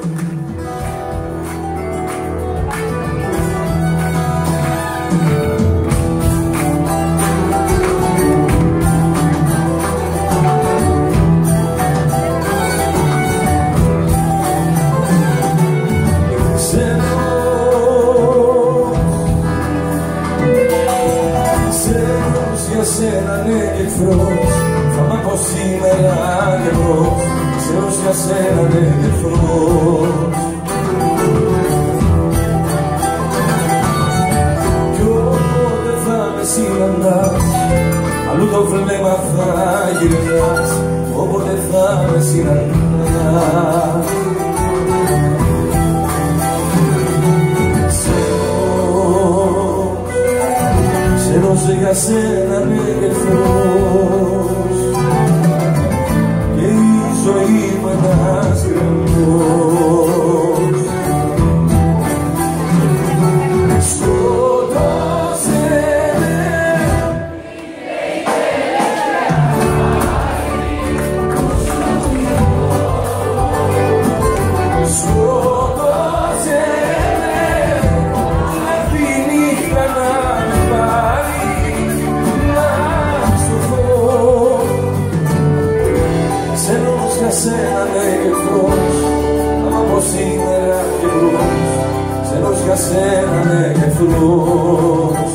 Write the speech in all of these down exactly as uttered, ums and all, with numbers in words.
Σε έναν εχθρός θα μ' από σήμερα νευρός. Ξέρος για σέναν εχθρός. Κι όποτε θα με συναντάς, αλλού το βλέμμα θα γυρνάς. Όποτε θα με συναντάς, ξέρος για σέναν εχθρός και η ζωή μου ένας γκρεμός. Σκοτώσene σέναν εχθρός, άμα από σήμερα καιρός. Ξέρος για σέναν εχθρός.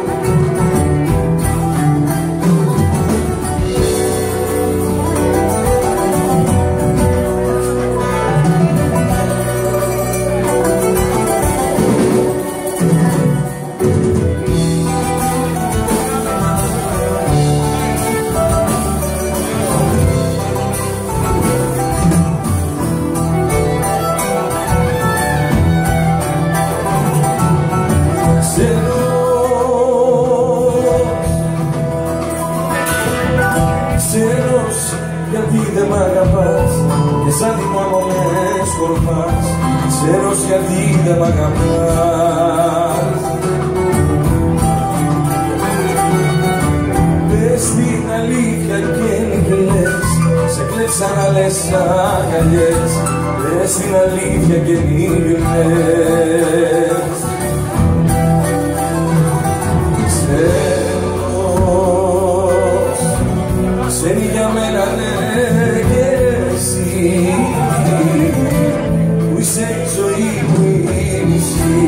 Ξέρος γιατί δεν μ' αγαπάς και σαν θυμάμαι με σκορπάς. Ξέρος γιατί δεν μ' αγαπάς. Πες την αλήθεια και μη κλαις, σε κλέψαν άλλες αγκαλιές. Πες την αλήθεια και μη κλαις. Ξέρει για μένα ναι και εσύ, που είσαι η ζωή μου η μισή.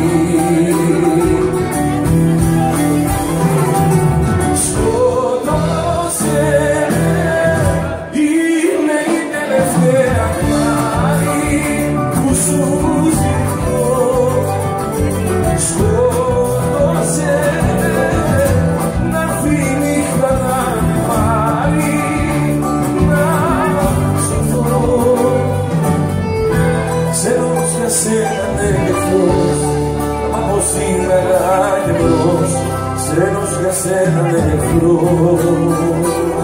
Σκοτώσene, είναι η τελευταία χάρη που σου ζητώ. Σκοτώσene, να έρθει η νύχτα να με πάρει. Ξέρος για σέναν εχθρός, άμα από σήμερα καιρός. Ξέρος για σέναν εχθρός.